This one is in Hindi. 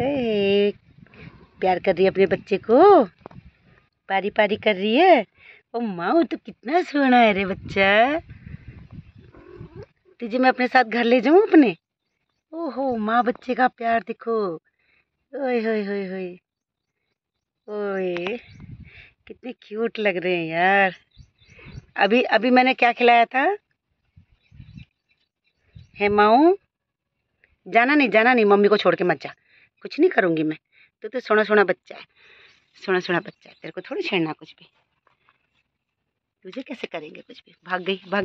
ए, प्यार कर रही है अपने बच्चे को, पारी पारी कर रही है। ओ माँ तो कितना सोना है रे बच्चा। तुझे मैं अपने साथ घर ले जाऊं अपने। ओहो माँ बच्चे का प्यार देखो। ओए होए होए होए ओए, कितने क्यूट लग रहे हैं यार। अभी अभी मैंने क्या खिलाया था? है माऊ, जाना नहीं मम्मी को छोड़ के मत जा। कुछ नहीं करूंगी मैं। तो सोना सोना बच्चा है, सोना सोना बच्चा है, तेरे को थोड़ी छेड़ना कुछ भी। तुझे कैसे करेंगे कुछ भी। भाग गई भाग